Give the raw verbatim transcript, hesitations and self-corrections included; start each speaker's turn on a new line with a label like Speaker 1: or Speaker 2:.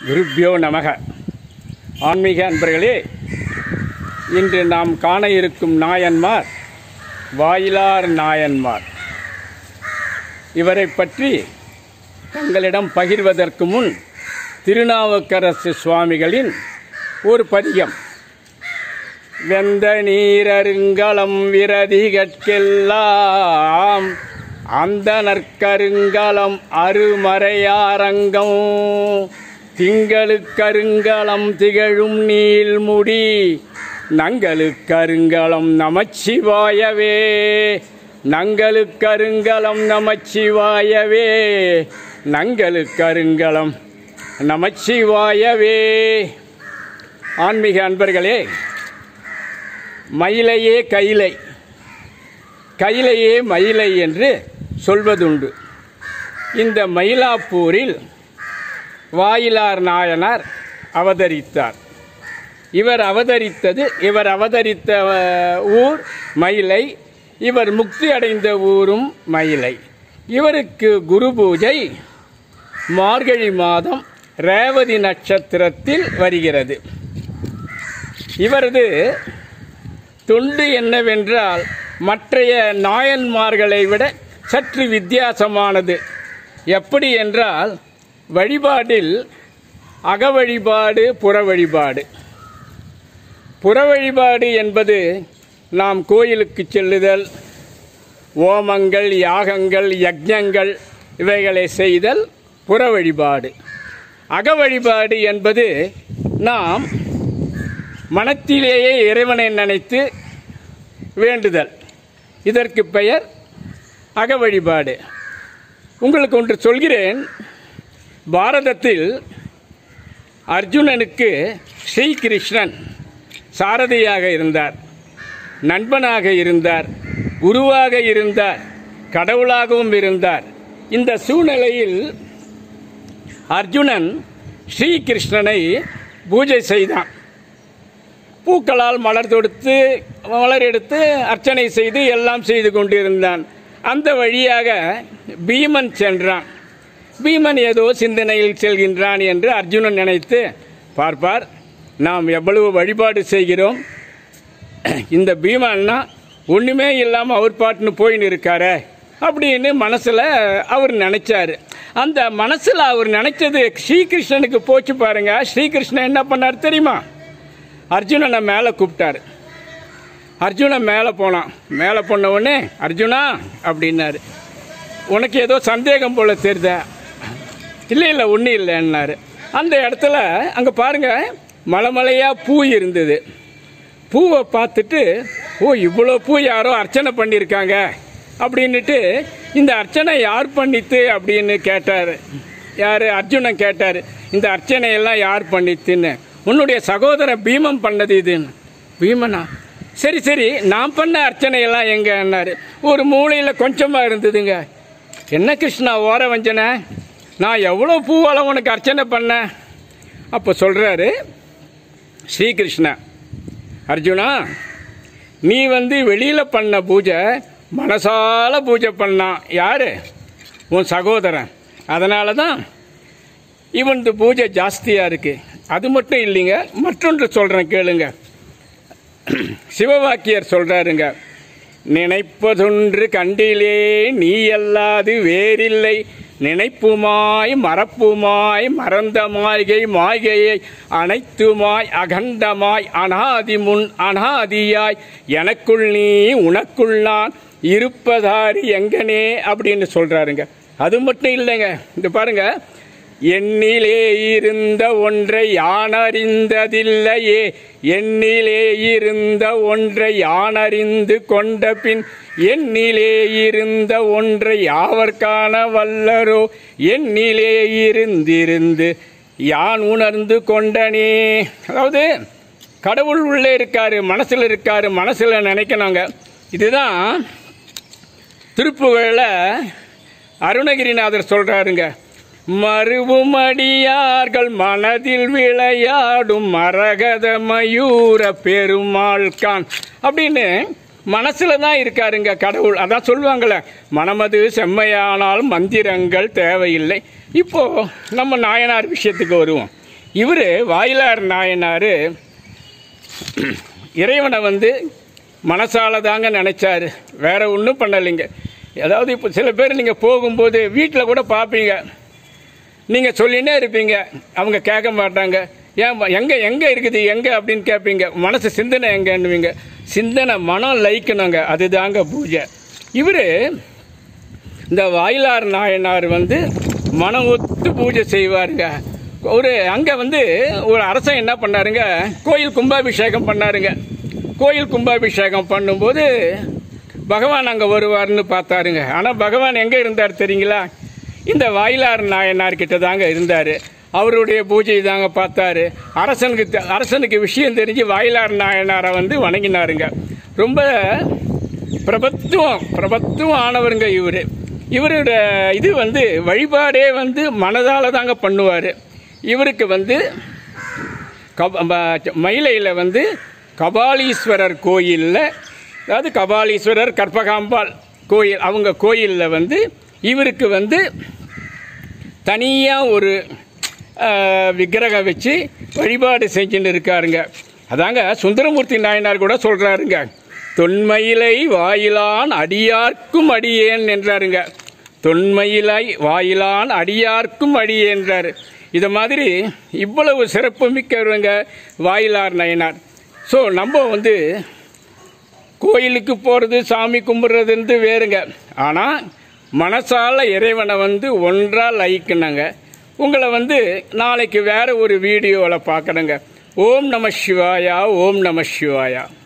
Speaker 1: குருப்யோ நமக. ஆன்மீக அன்பர்களே, இன்று நாம் காண இருக்கும் நாயன்மார் வாயிலார் நாயன்மார். இவரை பற்றி தங்களிடம் பகிர்வதற்கு முன் திருநாவுக்கரசு சுவாமிகளின் ஒரு பதிகம். வெந்த நீரருங்கலம் விரதிகட்கெல்லாம் அந்த நற்கருங்கலம் அருமறையாரங்கம் திங்களுக்கருங்கலம் திகழும் நீள்முடி நங்களுக்கருங்கலம் நமச்சிவாயவே நங்களுக்கருங்கலம் நமச்சிவாயவே நங்களுக்கருங்கலம் நமச்சிவாயவே. ஆன்மீக அன்பர்களே, மயிலையே கைலை, கைலையே மயிலை என்று சொல்வதுண்டு. இந்த மயிலாப்பூரில் வாயிலார் நாயனார் அவதரித்தார். இவர் அவதரித்தது இவர் அவதரித்த ஊர் மயிலை. இவர் முக்தி அடைந்த ஊரும் மயிலை. இவருக்கு குரு பூஜை மார்கழி மாதம் ரேவதி நட்சத்திரத்தில் வருகிறது. இவரது தொண்டு என்னவென்றால் மற்றைய நாயன்மார்களை விட சற்று வித்தியாசமானது. எப்படி என்றால், வழிபாடில் அக வழிபாடு, புற வழிபாடு. புற வழிபாடு என்பது நாம் கோயிலுக்கு செல்லுதல், ஓமங்கள், யாகங்கள், யஜ்ஞங்கள் இவைகளை செய்தல் புற வழிபாடு. அக வழிபாடு என்பது நாம் மனத்திலேயே இறைவனை நினைத்து வேண்டுதல். இதற்கு பெயர் அக வழிபாடு. உங்களுக்கு ஒன்று சொல்கிறேன். பாரதத்தில் அர்ஜுனனுக்கு ஸ்ரீகிருஷ்ணன் சாரதியாக இருந்தார், நண்பனாக இருந்தார், குருவாக இருந்தார், கடவுளாகவும் இருந்தார். இந்த சூழ்நிலையில் அர்ஜுனன் ஸ்ரீகிருஷ்ணனை பூஜை செய்தான். பூக்களால் மலர் தொடுத்து மலர் எடுத்து அர்ச்சனை செய்து எல்லாம் செய்து கொண்டிருந்தான். அந்த வழியாக பீமன் சென்றான். பீமன் ஏதோ சிந்தனையில் செல்கின்றான் என்று அர்ஜுனன் நினைத்து, பார்ப்பார், நாம் எவ்வளவு வழிபாடு செய்கிறோம், இந்த பீமன்னா ஒன்றுமே இல்லாமல் அவர் பாட்டுன்னு போயின்னு இருக்காரு அப்படின்னு மனசில் அவர் நினைச்சார். அந்த மனசில் அவர் நினைச்சது ஸ்ரீகிருஷ்ணனுக்கு போச்சு பாருங்க. ஸ்ரீகிருஷ்ணன் என்ன பண்ணார் தெரியுமா? அர்ஜுனனை மேலே கூப்பிட்டார். அர்ஜுனன் மேலே போனான். மேலே போன உடனே, அர்ஜுனா அப்படின்னாரு, உனக்கு ஏதோ சந்தேகம் போல தெரியுதா? இல்லை இல்லை ஒன்றும் இல்லைன்னாரு. அந்த இடத்துல அங்கே பாருங்க, மலை மலையாக பூ இருந்தது. பூவை பார்த்துட்டு, ஓ இவ்வளோ பூ யாரோ அர்ச்சனை பண்ணியிருக்காங்க அப்படின்ட்டு, இந்த அர்ச்சனை யார் பண்ணித்து அப்படின்னு கேட்டார். யார்? அர்ஜுனன் கேட்டார், இந்த அர்ச்சனையெல்லாம் யார் பண்ணித்துன்னு. உன்னுடைய சகோதரன் பீமன் பண்ணது இதுன்னு. பீமனா? சரி சரி, நான் பண்ண அர்ச்சனையெல்லாம் எங்கன்னாரு. ஒரு மூலையில் கொஞ்சமாக இருந்ததுங்க. என்ன கிருஷ்ணா ஓர வஞ்சனை, நான் எவ்வளோ பூவால் உனக்கு அர்ச்சனை பண்ணேன்? அப்போ சொல்கிறாரு ஸ்ரீகிருஷ்ணா, அர்ஜுனா, நீ வந்து வெளியில் பண்ண பூஜை மனசால பூஜை பண்ணான். யார்? உன் சகோதரன். அதனால தான் இவனது பூஜை ஜாஸ்தியாக இருக்குது. அது மட்டும் இல்லைங்க, மற்றொன்று சொல்கிறேன் கேளுங்க. சிவவாக்கியர் சொல்கிறாருங்க, நினைப்பதொன்று கண்டிலே நீ அல்லாது வேறில்லை, நினைப்புமாய் மறப்புமாய் மறந்த மாய்கை மாய்கையை அனைத்துமாய் அகண்டமாய் அனாதி முன் அனாதியாய் எனக்குள் நீ உனக்குள் நான் இருப்பதாரி எங்கனே அப்படின்னு சொல்கிறாருங்க. அது மட்டும் இல்லைங்க, இந்த பாருங்க, எண்ணிலே இருந்த ஒன்றை யானறிந்ததில்லையே, எண்ணிலே இருந்த ஒன்றை யானறிந்து கொண்ட பின் எண்ணிலே இருந்த ஒன்றை யாவர் காண வல்லரோ, எண்ணிலே இருந்திருந்து யான் உணர்ந்து கொண்டனே. அதாவது கடவுள் உள்ளே இருக்காரு, மனசில் இருக்காரு, மனசில் நினைக்கணுங்க. இதுதான் திருப்புகழில் அருணகிரிநாதர் சொல்கிறாருங்க, மருவும் அடியார்கள் மனதில் விளையாடும் மரகத மயூர பெருமாள் கான் அப்படின்னு மனசுல தான் இருக்காருங்க கடவுள். அதான் சொல்லுவாங்கள்ல, மனமது செம்மையானால் மந்திரங்கள் தேவையில்லை. இப்போ நம்ம நாயனார் விஷயத்துக்கு வருவோம். இவர் வாயிலார் நாயனார் இறைவனை வந்து மனசால தாங்க நினச்சாரு, வேற ஒன்றும் பண்ணலைங்க. அதாவது இப்போ சில பேர் நீங்கள் போகும்போது வீட்டில் கூட பார்ப்பீங்க, நீங்கள் சொல்லினே இருப்பீங்க, அவங்க கேட்க மாட்டாங்க. ஏன் எங்கே எங்கே இருக்குது எங்கே அப்படின்னு கேட்பீங்க, மனசு சிந்தனை எங்கன்னுவீங்க. சிந்தனை மனம் லயிக்கணுங்க, அதுதாங்க பூஜை. இவர் இந்த வாயிலார் நாயனார் வந்து மனம் ஒத்து பூஜை செய்வாருங்க. ஒரு அங்கே வந்து ஒரு அரசன் என்ன பண்ணாருங்க, கோயில் கும்பாபிஷேகம் பண்ணாருங்க. கோயில் கும்பாபிஷேகம் பண்ணும்போது பகவான் அங்கே வருவார்னு பார்த்தாருங்க. ஆனால் பகவான் எங்கே இருந்தார் தெரியுங்களா? இந்த வாயிலார் நாயனார்கிட்ட தாங்க இருந்தார். அவருடைய பூஜை தாங்க பார்த்தாரு. அரசனுக்கு அரசனுக்கு விஷயம் தெரிஞ்சு வாயிலார் நாயனாரை வந்து வணங்கினாருங்க. ரொம்ப பிரபத்துவம் பிரபத்துவம் ஆனவருங்க இவர். இவரோட இது வந்து வழிபாடே வந்து மனதால் தாங்க பண்ணுவார். இவருக்கு வந்து மயிலையில் வந்து கபாலீஸ்வரர் கோயிலில், அதாவது கபாலீஸ்வரர் கற்பகாம்பாள் கோயில், அவங்க கோயிலில் வந்து இவருக்கு வந்து தனியாக ஒரு விக்கிரகம் வச்சு வழிபாடு செஞ்சுன்னு இருக்காருங்க. அதாங்க சுந்தரமூர்த்தி நாயனார் கூட சொல்கிறாருங்க, தொன்மயிலை வாயிலான் அடியார்க்கும் அடியேன் என்றாருங்க. தொன்மயிலை வாயிலான் அடியார்க்கும் அடியேன்றார். இதை மாதிரி இவ்வளவு சிறப்பு மிக்கவருங்க வாயிலார் நாயனார். ஸோ நம்ம வந்து கோயிலுக்கு போகிறது சாமி கும்பிட்றதுன்றது வேறுங்க. ஆனால் மனசால இறைவனை வந்து ஒன்றாக லயிக்கணுங்க. உங்களை வந்து நாளைக்கு வேறு ஒரு வீடியோவில் பார்க்கணுங்க. ஓம் நம சிவாயா, ஓம் நம சிவாயா.